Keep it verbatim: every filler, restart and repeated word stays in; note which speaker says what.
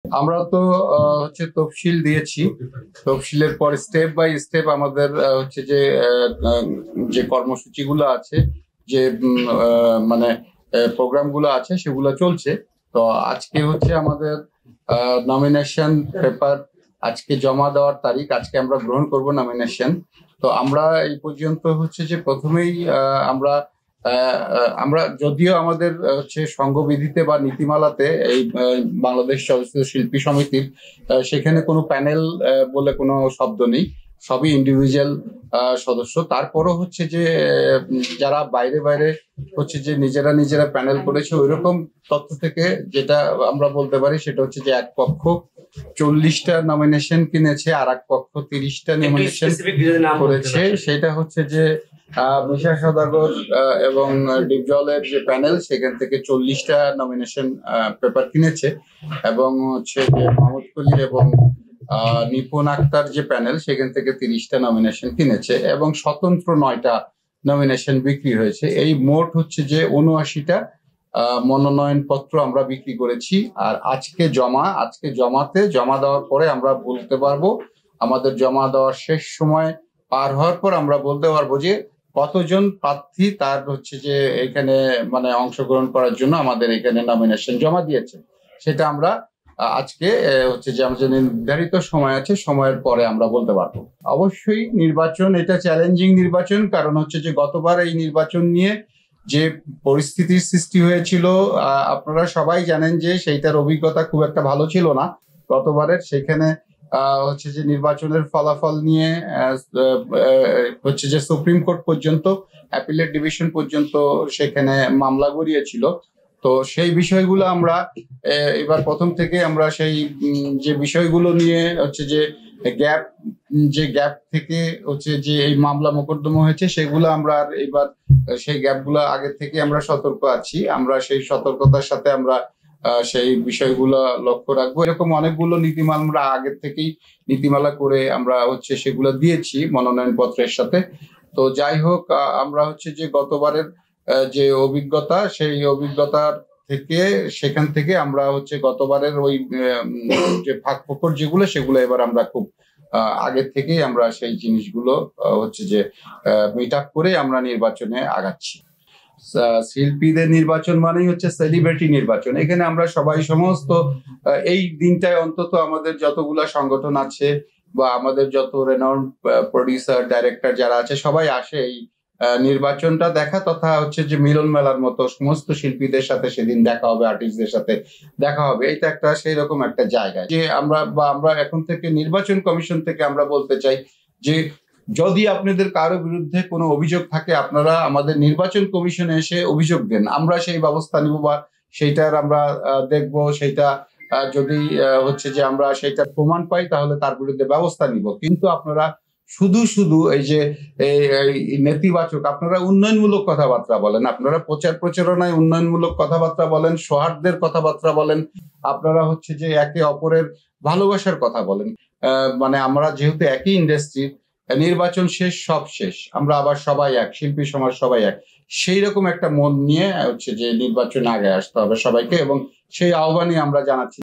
Speaker 1: আমরা তো আহ, হচ্ছে তফসিল দিয়েছি। তফসিলের পর স্টেপ বাই স্টেপ আমাদের আহ, হচ্ছে যে আহ, আহ, যে কর্মসূচিগুলো আছে, যে উম, আহ, মানে প্রোগ্রাম গুলো আছে সেগুলো চলছে। তো আজকে হচ্ছে আমাদের নমিনেশন পেপার আজকে জমা দেওয়ার তারিখ। আজকে আমরা গ্রহণ করব নমিনেশন। তো আমরা এই পর্যন্ত হচ্ছে যে প্রথমেই আহ, আমরা আহ, আহ, আমরা যদিও আমাদের আহ, হচ্ছে সংঘবিধিতে বা নীতিমালাতে এই আহ, বাংলাদেশ চলচ্চিত্র শিল্পী সমিতির আহ, সেখানে কোনো প্যানেল বলে কোনো শব্দ নেই, সবই ইন্ডিভিজুয়াল সদস্য। তারপরও হচ্ছে যে আহ, যারা বাইরে বাইরে হচ্ছে যে নিজেরা নিজেরা প্যানেল করেছে, ওইরকম তথ্য থেকে যেটা আমরা বলতে পারি সেটা হচ্ছে যে এক পক্ষ চল্লিশটা নমিনেশন কিনেছে, আর এক পক্ষ তিরিশটা নমিনেশন করেছে। সেটা হচ্ছে যে আহ মিশা সওদাগর আহ, এবং ডিপজলের যে প্যানেল সেখান থেকে চল্লিশটা নমিনেশন পেপার কিনেছে, এবং হচ্ছে যে মাহমুদ কলির এবং আহ, নিপুণ আক্তার যে প্যানেল সেখান থেকে তিরিশটা নমিনেশন কিনেছে, এবং স্বতন্ত্র নয়টা নমিনেশন বিক্রি হয়েছে। এই মোট হচ্ছে যে উনআশিটা মনোনয়ন পত্র আমরা বিক্রি করেছি। আর আজকে জমা আজকে জমাতে জমা দেওয়ার পরে আমরা বলতে পারবো, আমাদের জমা দেওয়ার শেষ সময় পার হওয়ার পর আমরা বলতে পারবো যে কতজন প্রার্থী তার হচ্ছে যে এখানে মানে অংশগ্রহণ করার জন্য আমাদের এখানে নমিনেশন জমা দিয়েছে। সেটা আমরা আহ, আজকে আহ, হচ্ছে যে আমাদের নির্ধারিত সময় আছে, সময়ের পরে আমরা বলতে পারবো। অবশ্যই নির্বাচন এটা চ্যালেঞ্জিং নির্বাচন, কারণ হচ্ছে যে গতবার এই নির্বাচন নিয়ে যে পরিস্থিতির সৃষ্টি হয়েছিল আহ, আপনারা সবাই জানেন যে সেইটার অভিজ্ঞতা খুব একটা ভালো ছিল না গতবারের। সেখানে আহ, হচ্ছে যে নির্বাচনের ফলাফল নিয়ে আহ, আহ, হচ্ছে যে সুপ্রিম কোর্ট পর্যন্ত, অ্যাপিলেট ডিভিশন পর্যন্ত সেখানে মামলা গড়িয়েছিল। তো সেই বিষয়গুলো আমরা আহ, এবার প্রথম থেকে আমরা সেই উম, যে বিষয়গুলো নিয়ে হচ্ছে যে গ্যাপ যে গ্যাপ থেকে হচ্ছে যে এই মামলা মোকদ্দমা হয়েছে সেগুলো আমরা আর এবার সেই গ্যাপগুলো আগে থেকে আমরা সতর্ক আছি। আমরা সেই সতর্কতার সাথে আমরা আহ, সেই বিষয়গুলো লক্ষ্য রাখবো। এরকম অনেকগুলো নীতিমালা আমরা আগের থেকেই নীতিমালা করে আমরা হচ্ছে সেগুলো দিয়েছি মনোনয়ন পত্রের সাথে। তো যাই হোক, আহ, আমরা হচ্ছে যে গতবারের আহ, যে অভিজ্ঞতা, সেই অভিজ্ঞতার থেকে সেখান থেকে আমরা হচ্ছে গতবারের ওই উম, যে ফাঁক ফোকর যেগুলো সেগুলো এবার আমরা খুব আহ, আগের থেকেই আমরা সেই জিনিসগুলো আহ, হচ্ছে যে মিট আপ করে আমরা নির্বাচনে আগাচ্ছি। আহ, শিল্পীদের নির্বাচন মানেই হচ্ছে সেলিব্রিটি নির্বাচন। এখানে আমরা সবাই সমস্ত আহ, এই দিনটায় অন্তত আমাদের যতগুলা সংগঠন আছে বা আমাদের যত রেনাউন্ড প্রডিউসার ডাইরেক্টর যারা আছে সবাই আসে এই আহ, নির্বাচনটা দেখা, তথা হচ্ছে যে মিলন মেলার মতো সমস্ত শিল্পীদের সাথে সেদিন দেখা হবে, আর্টিস্টদের সাথে দেখা হবে। এটা একটা সেই রকম একটা জায়গা যে আমরা বা আমরা এখন থেকে নির্বাচন কমিশন থেকে আমরা বলতে চাই যে যদি আপনাদের কারো বিরুদ্ধে কোনো অভিযোগ থাকে আপনারা আমাদের নির্বাচন কমিশনে এসে অভিযোগ দেন, আমরা সেই ব্যবস্থা নিব বা সেইটার আমরা আহ, দেখব। সেইটা আহ, যদি আহ, হচ্ছে যে আমরা সেইটা প্রমাণ পাই তাহলে তার বিরুদ্ধে ব্যবস্থা নিব। কিন্তু আপনারা শুধু শুধু এই যে এই এই নেতিবাচক, আপনারা উন্নয়নমূলক কথাবার্তা বলেন, আপনারা প্রচার প্রচারণায় উন্নয়নমূলক কথাবার্তা বলেন, সৌহার্দ্যের কথাবার্তা বলেন, আপনারা হচ্ছে যে একে অপরের ভালোবাসার কথা বলেন। আহ, মানে আমরা যেহেতু একই ইন্ডাস্ট্রির, নির্বাচন শেষ সব শেষ, আমরা আবার সবাই এক, শিল্পী সমাজ সবাই এক, সেই রকম একটা মন নিয়ে হচ্ছে যে নির্বাচন আগে আসতে হবে সবাইকে, এবং সেই আহ্বানই আমরা জানাচ্ছি।